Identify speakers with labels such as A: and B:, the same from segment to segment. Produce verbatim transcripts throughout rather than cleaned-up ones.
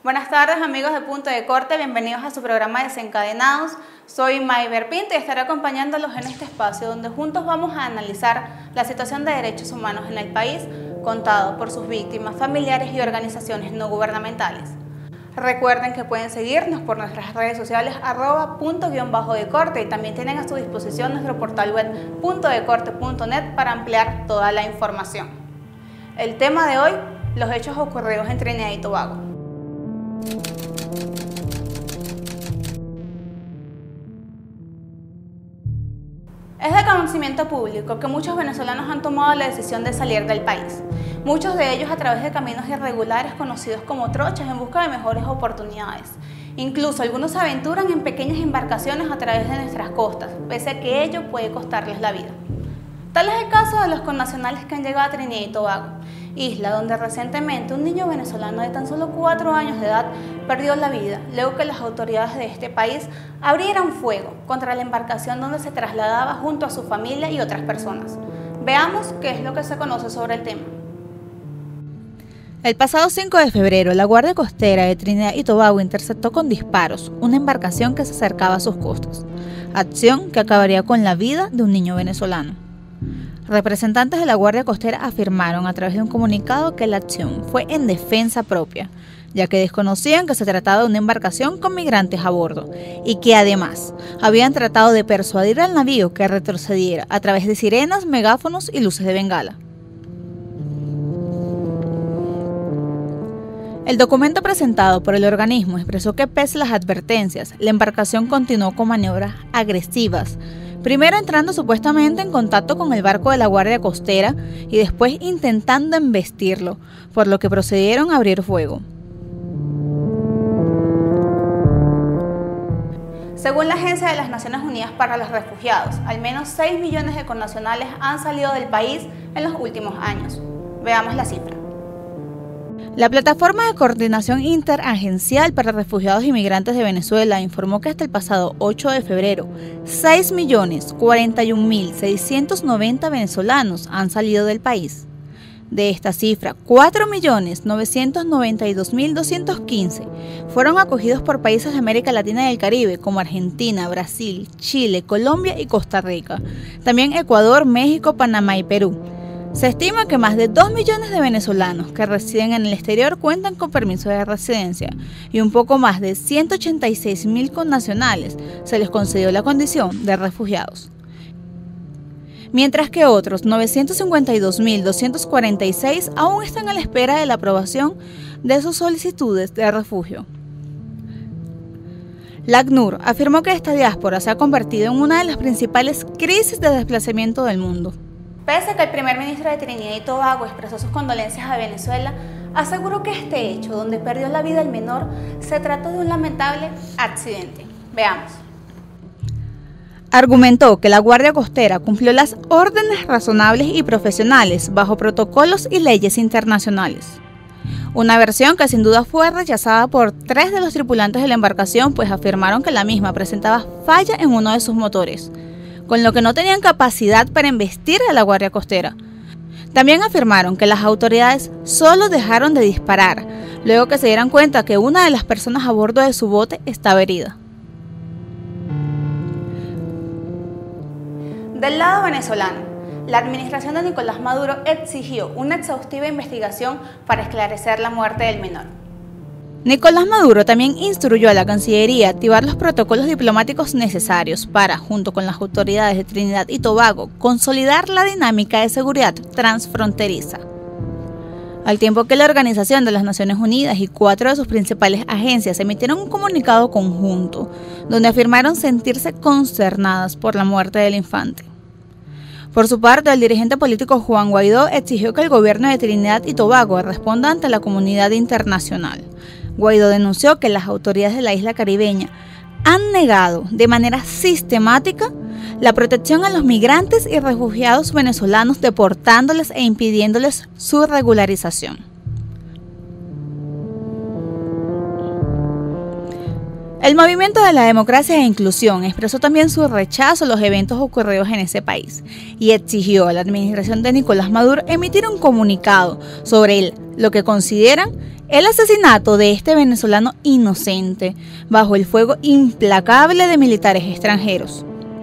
A: Buenas tardes amigos de Punto de Corte, bienvenidos a su programa Desencadenados. Soy Mayber Pinto y estaré acompañándolos en este espacio donde juntos vamos a analizar la situación de derechos humanos en el país, contado por sus víctimas, familiares y organizaciones no gubernamentales. Recuerden que pueden seguirnos por nuestras redes sociales arroba punto guión bajo de corte y también tienen a su disposición nuestro portal web punto de corte punto net para ampliar toda la información. El tema de hoy, los hechos ocurridos en Trinidad y Tobago. Es de conocimiento público que muchos venezolanos han tomado la decisión de salir del país, muchos de ellos a través de caminos irregulares conocidos como trochas en busca de mejores oportunidades. Incluso algunos se aventuran en pequeñas embarcaciones a través de nuestras costas, pese a que ello puede costarles la vida. Tal es el caso de los connacionales que han llegado a Trinidad y Tobago, isla donde recientemente un niño venezolano de tan solo cuatro años de edad perdió la vida luego que las autoridades de este país abrieran fuego contra la embarcación donde se trasladaba junto a su familia y otras personas. Veamos qué es lo que se conoce sobre el tema.
B: El pasado cinco de febrero, la Guardia Costera de Trinidad y Tobago interceptó con disparos una embarcación que se acercaba a sus costas, acción que acabaría con la vida de un niño venezolano. Representantes de la Guardia Costera afirmaron a través de un comunicado que la acción fue en defensa propia, ya que desconocían que se trataba de una embarcación con migrantes a bordo y que además habían tratado de persuadir al navío que retrocediera a través de sirenas, megáfonos y luces de bengala. El documento presentado por el organismo expresó que pese a las advertencias, la embarcación continuó con maniobras agresivas, primero entrando supuestamente en contacto con el barco de la Guardia Costera y después intentando embestirlo, por lo que procedieron a abrir fuego.
A: Según la Agencia de las Naciones Unidas para los Refugiados, al menos seis millones de connacionales han salido del país en los últimos años. Veamos la cifra.
B: La Plataforma de Coordinación Interagencial para Refugiados y Migrantes de Venezuela informó que hasta el pasado ocho de febrero, seis millones cuarenta y un mil seiscientos noventa venezolanos han salido del país. De esta cifra, cuatro millones novecientos noventa y dos mil doscientos quince fueron acogidos por países de América Latina y el Caribe como Argentina, Brasil, Chile, Colombia y Costa Rica, también Ecuador, México, Panamá y Perú. Se estima que más de dos millones de venezolanos que residen en el exterior cuentan con permiso de residencia y un poco más de ciento ochenta y seis mil connacionales se les concedió la condición de refugiados, mientras que otros novecientos cincuenta y dos mil doscientos cuarenta y seis aún están a la espera de la aprobación de sus solicitudes de refugio. La ACNUR afirmó que esta diáspora se ha convertido en una de las principales crisis de desplazamiento del mundo.
A: Pese a que el primer ministro de Trinidad y Tobago expresó sus condolencias a Venezuela, aseguró que este hecho, donde perdió la vida el menor, se trató de un lamentable accidente. Veamos.
B: Argumentó que la Guardia Costera cumplió las órdenes razonables y profesionales bajo protocolos y leyes internacionales. Una versión que sin duda fue rechazada por tres de los tripulantes de la embarcación, pues afirmaron que la misma presentaba falla en uno de sus motores, con lo que no tenían capacidad para embestir a la Guardia Costera. También afirmaron que las autoridades solo dejaron de disparar, luego que se dieran cuenta que una de las personas a bordo de su bote estaba herida.
A: Del lado venezolano, la administración de Nicolás Maduro exigió una exhaustiva investigación para esclarecer la muerte del menor.
B: Nicolás Maduro también instruyó a la Cancillería a activar los protocolos diplomáticos necesarios para, junto con las autoridades de Trinidad y Tobago, consolidar la dinámica de seguridad transfronteriza. Al tiempo que la Organización de las Naciones Unidas y cuatro de sus principales agencias emitieron un comunicado conjunto, donde afirmaron sentirse consternadas por la muerte del infante. Por su parte, el dirigente político Juan Guaidó exigió que el gobierno de Trinidad y Tobago responda ante la comunidad internacional. Guaidó denunció que las autoridades de la isla caribeña han negado de manera sistemática la protección a los migrantes y refugiados venezolanos, deportándoles e impidiéndoles su regularización. El Movimiento de la Democracia e Inclusión expresó también su rechazo a los eventos ocurridos en ese país y exigió a la administración de Nicolás Maduro emitir un comunicado sobre el, lo que consideran El asesinato de este venezolano inocente bajo el fuego implacable de militares extranjeros.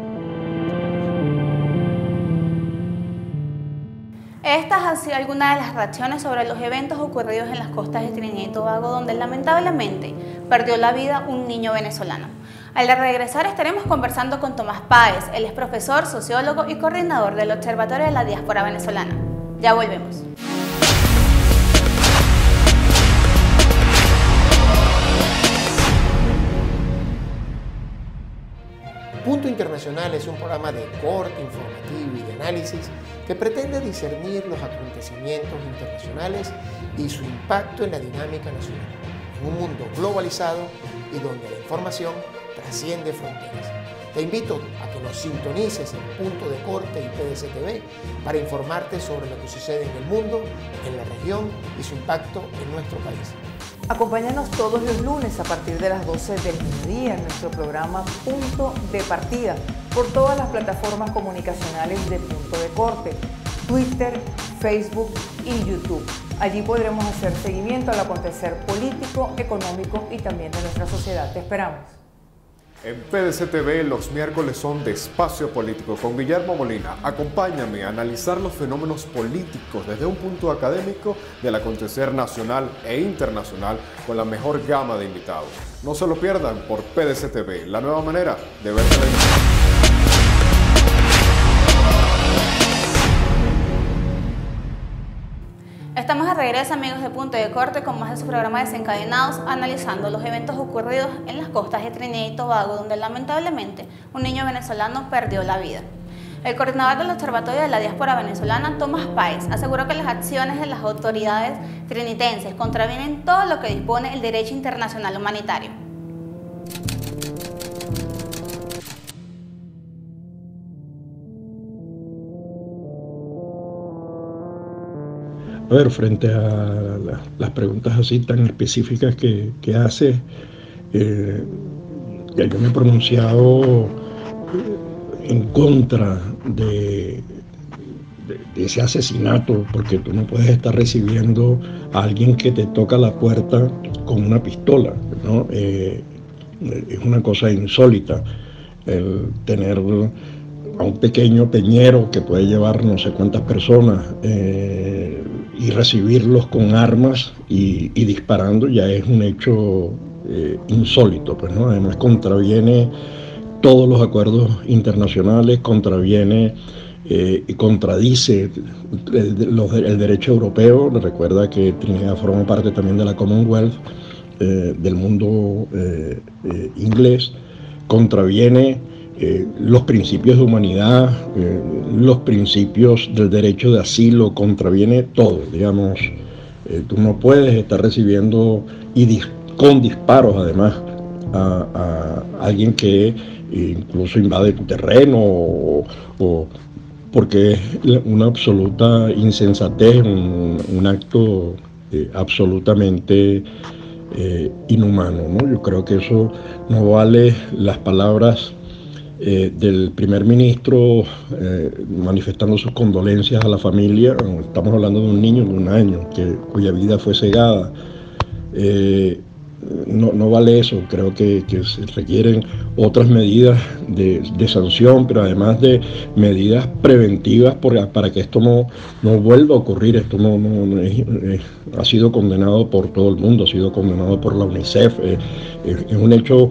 A: Estas han sido algunas de las reacciones sobre los eventos ocurridos en las costas de Trinidad y Tobago, donde lamentablemente perdió la vida un niño venezolano. Al regresar estaremos conversando con Tomás Páez, él es profesor, sociólogo y coordinador del Observatorio de la Diáspora Venezolana. Ya volvemos.
C: Punto Internacional es un programa de corte informativo y de análisis que pretende discernir los acontecimientos internacionales y su impacto en la dinámica nacional, en un mundo globalizado y donde la información trasciende fronteras. Te invito a que nos sintonices en Punto de Corte y P D C T V para informarte sobre lo que sucede en el mundo, en la región y su impacto en nuestro país.
D: Acompáñanos todos los lunes a partir de las doce del mediodía en nuestro programa Punto de Partida por todas las plataformas comunicacionales de Punto de Corte, Twitter, Facebook y YouTube. Allí podremos hacer seguimiento al acontecer político, económico y también de nuestra sociedad. Te esperamos.
E: En P D C T V los miércoles son de Espacio Político con Guillermo Molina. Acompáñame a analizar los fenómenos políticos desde un punto académico del acontecer nacional e internacional con la mejor gama de invitados. No se lo pierdan por P D C T V, la nueva manera de ver televisión.
A: Estamos de regreso, amigos de Punto de Corte, con más de su programa Desencadenados, analizando los eventos ocurridos en las costas de Trinidad y Tobago, donde lamentablemente un niño venezolano perdió la vida. El coordinador del Observatorio de la Diáspora Venezolana, Tomás Páez, aseguró que las acciones de las autoridades trinitenses contravienen todo lo que dispone el derecho internacional humanitario.
F: A ver, frente a la, las preguntas así tan específicas que, que hace, eh, ya yo me he pronunciado en contra de, de, de ese asesinato, porque tú no puedes estar recibiendo a alguien que te toca la puerta con una pistola, ¿no? Eh, es una cosa insólita el tener a un pequeño peñero que puede llevar no sé cuántas personas eh, y recibirlos con armas y, y disparando ya es un hecho eh, insólito, pues, ¿no? Además contraviene todos los acuerdos internacionales, contraviene eh, y contradice el, los, el derecho europeo. Recuerda que Trinidad forma parte también de la Commonwealth, eh, del mundo eh, eh, inglés, contraviene Eh, los principios de humanidad, eh, los principios del derecho de asilo, contraviene todo, digamos. Eh, tú no puedes estar recibiendo y dis con disparos además a, a alguien que incluso invade tu terreno o, o porque es una absoluta insensatez, un, un acto eh, absolutamente eh, inhumano, ¿no? Yo creo que eso no vale las palabras Eh, del primer ministro eh, manifestando sus condolencias a la familia. Estamos hablando de un niño de un año que, cuya vida fue cegada. Eh, no, no vale eso. Creo que, que se requieren otras medidas de, de sanción, pero además de medidas preventivas por, para que esto no, no vuelva a ocurrir. Esto no, no, no es, es, ha sido condenado por todo el mundo, ha sido condenado por la UNICEF. Eh, es, es un hecho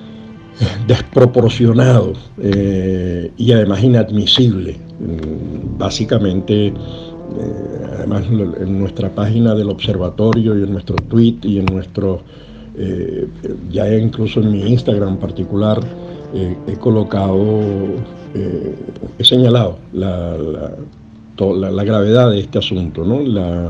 F: desproporcionado eh, y además inadmisible. Básicamente, eh, además en nuestra página del observatorio y en nuestro tweet y en nuestro, eh, ya incluso en mi Instagram particular, eh, he colocado, eh, he señalado la, la, to, la, la gravedad de este asunto, ¿no? La,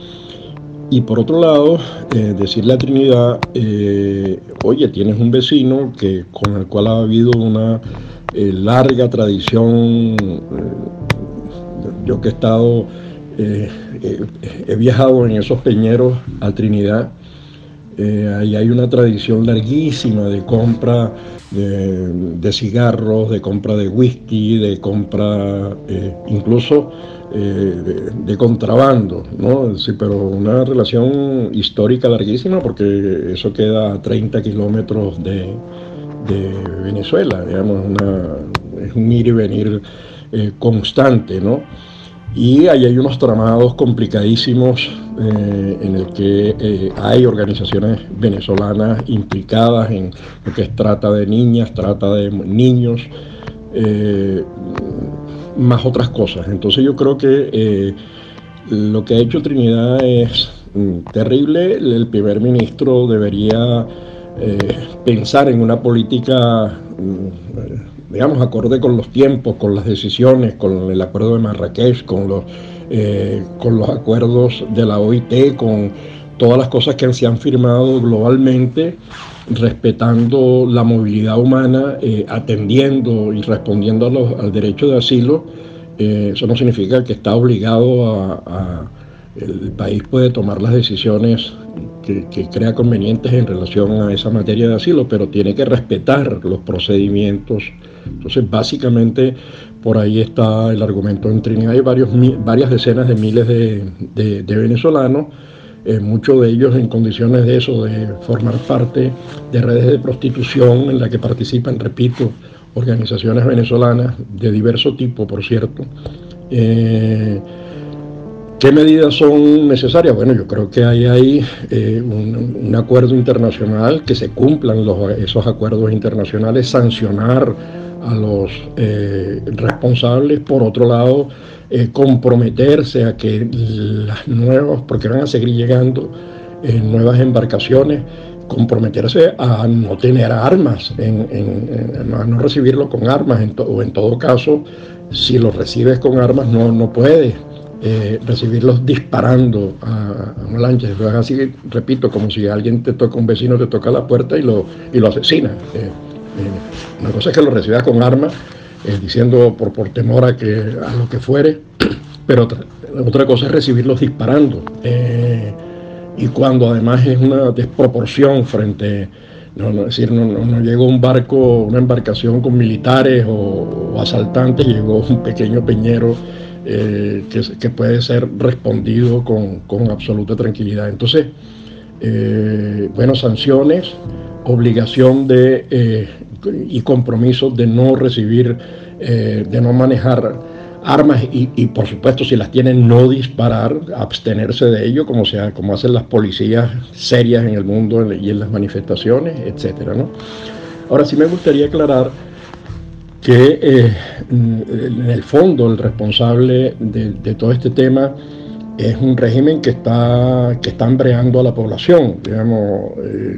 F: Y por otro lado, eh, decirle a Trinidad, eh, oye, tienes un vecino que, con el cual ha habido una eh, larga tradición. Eh, yo que he estado, eh, eh, he viajado en esos peñeros a Trinidad, Eh, ahí hay una tradición larguísima de compra de, de cigarros, de compra de whisky, de compra eh, incluso eh, de, de contrabando, ¿no? Sí, pero una relación histórica larguísima, porque eso queda a treinta kilómetros de, de Venezuela, digamos, una, es un ir y venir eh, constante, ¿no? Y ahí hay unos tramados complicadísimos eh, en el que eh, hay organizaciones venezolanas implicadas en lo que es trata de niñas, trata de niños, eh, más otras cosas. Entonces yo creo que eh, lo que ha hecho Trinidad es mm, terrible. El primer ministro debería eh, pensar en una política mm, digamos, acorde con los tiempos, con las decisiones, con el acuerdo de Marrakech, con los, eh, con los acuerdos de la O I T, con todas las cosas que se han firmado globalmente, respetando la movilidad humana, eh, atendiendo y respondiendo a los, al derecho de asilo. Eh, eso no significa que está obligado a, a el país puede tomar las decisiones que, que crea convenientes en relación a esa materia de asilo, pero tiene que respetar los procedimientos. Entonces, básicamente, por ahí está el argumento. En Trinidad hay varios, varias decenas de miles de, de, de venezolanos, eh, muchos de ellos en condiciones de eso, de formar parte de redes de prostitución en la que participan, repito, organizaciones venezolanas de diverso tipo, por cierto. Eh, ¿Qué medidas son necesarias? Bueno, yo creo que hay ahí eh, un, un acuerdo internacional, que se cumplan los, esos acuerdos internacionales, sancionar a los eh, responsables. Por otro lado, eh, comprometerse a que las nuevas, porque van a seguir llegando eh, nuevas embarcaciones, comprometerse a no tener armas, en, en, en, a no recibirlo con armas, en to, o en todo caso, si los recibes con armas, no, no puedes Eh, recibirlos disparando a, a una lancha. Así, repito, como si alguien te toca, un vecino te toca la puerta y lo, y lo asesina. Eh, eh, una cosa es que lo recibas con armas, eh, diciendo por, por temor a, que, a lo que fuere, pero otra, otra cosa es recibirlos disparando. Eh, y cuando además es una desproporción frente, no, no, es decir, no, no, no llegó un barco, una embarcación con militares o, o asaltantes, llegó un pequeño peñero Eh, que, que puede ser respondido con, con absoluta tranquilidad. Entonces, eh, bueno, sanciones, obligación de eh, y compromiso de no recibir, eh, de no manejar armas y, y por supuesto, si las tienen, no disparar, abstenerse de ello, como sea, como hacen las policías serias en el mundo y en las manifestaciones, etcétera, ¿no? Ahora sí me gustaría aclarar que eh, en el fondo el responsable de, de todo este tema es un régimen que está, que está hambreando a la población. Digamos, eh,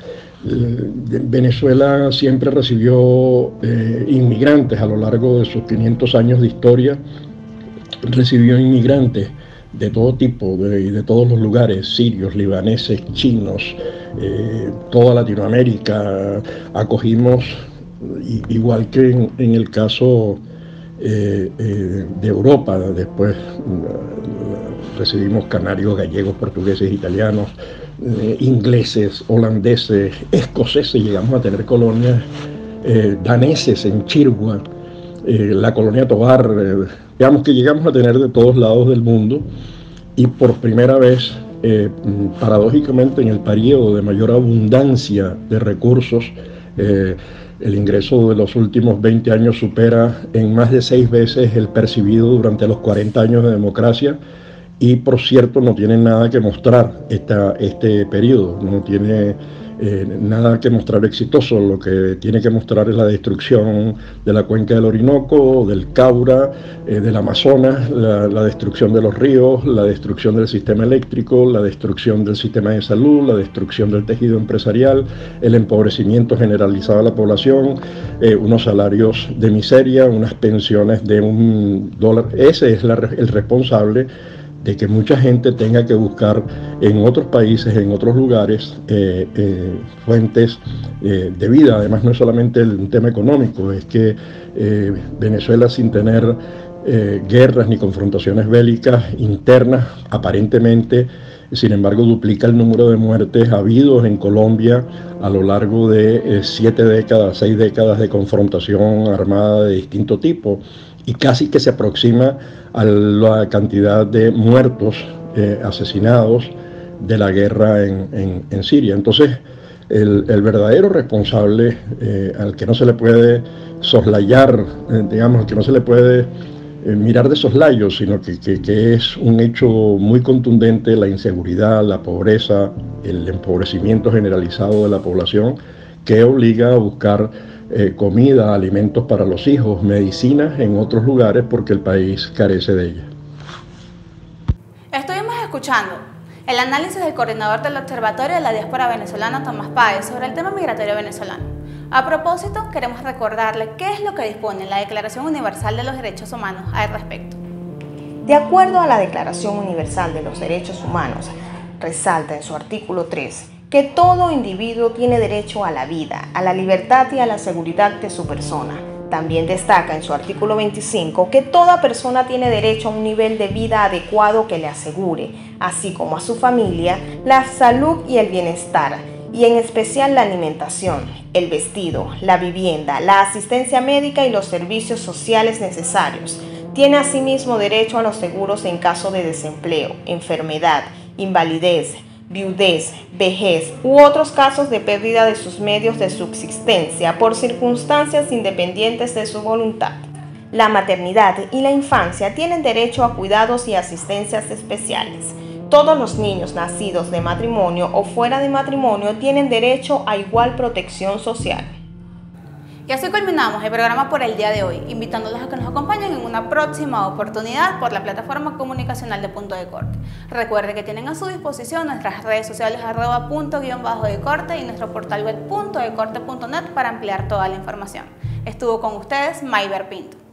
F: Venezuela siempre recibió eh, inmigrantes a lo largo de sus quinientos años de historia, recibió inmigrantes de todo tipo, de, de todos los lugares, sirios, libaneses, chinos, eh, toda Latinoamérica. Acogimos, igual que en, en el caso eh, eh, de Europa, después uh, recibimos canarios, gallegos, portugueses, italianos, eh, ingleses, holandeses, escoceses, llegamos a tener colonias, eh, daneses en Chirgua, eh, la colonia Tobar, eh, digamos que llegamos a tener de todos lados del mundo, y por primera vez, eh, paradójicamente, en el periodo de mayor abundancia de recursos, eh, el ingreso de los últimos veinte años supera en más de seis veces el percibido durante los cuarenta años de democracia, y por cierto no tiene nada que mostrar esta, este periodo, no tiene eh, nada que mostrar exitoso. Lo que tiene que mostrar es la destrucción de la cuenca del Orinoco, del Caura, eh, del Amazonas, la, la destrucción de los ríos, la destrucción del sistema eléctrico, la destrucción del sistema de salud, la destrucción del tejido empresarial, el empobrecimiento generalizado de la población, eh, unos salarios de miseria, unas pensiones de un dólar. Ese es la, el responsable de que mucha gente tenga que buscar en otros países, en otros lugares, eh, eh, fuentes eh, de vida. Además, no es solamente el, un tema económico, es que eh, Venezuela, sin tener eh, guerras ni confrontaciones bélicas internas, aparentemente sin embargo duplica el número de muertes habidos en Colombia a lo largo de eh, siete décadas, seis décadas de confrontación armada de distinto tipo, y casi que se aproxima a la cantidad de muertos, eh, asesinados de la guerra en, en, en Siria. Entonces, el, el verdadero responsable, eh, al que no se le puede soslayar, eh, digamos, al que no se le puede eh, mirar de soslayo, sino que, que, que es un hecho muy contundente, la inseguridad, la pobreza, el empobrecimiento generalizado de la población, que obliga a buscar eh, comida, alimentos para los hijos, medicinas en otros lugares porque el país carece de ella.
A: Estuvimos escuchando el análisis del coordinador del Observatorio de la Diáspora Venezolana, Tomás Páez, sobre el tema migratorio venezolano. A propósito, queremos recordarle qué es lo que dispone la Declaración Universal de los Derechos Humanos al respecto.
G: De acuerdo a la Declaración Universal de los Derechos Humanos, resalta en su artículo tres que todo individuo tiene derecho a la vida, a la libertad y a la seguridad de su persona. También destaca en su artículo veinticinco que toda persona tiene derecho a un nivel de vida adecuado que le asegure, así como a su familia, la salud y el bienestar, y en especial la alimentación, el vestido, la vivienda, la asistencia médica y los servicios sociales necesarios. Tiene asimismo derecho a los seguros en caso de desempleo, enfermedad, invalidez, viudez, vejez u otros casos de pérdida de sus medios de subsistencia por circunstancias independientes de su voluntad. La maternidad y la infancia tienen derecho a cuidados y asistencias especiales. Todos los niños nacidos de matrimonio o fuera de matrimonio tienen derecho a igual protección social.
A: Y así culminamos el programa por el día de hoy, invitándolos a que nos acompañen en una próxima oportunidad por la plataforma comunicacional de Punto de Corte. Recuerde que tienen a su disposición nuestras redes sociales arroba punto guión bajo de corte y nuestro portal web punto de corte punto net para ampliar toda la información. Estuvo con ustedes Mayber Pinto.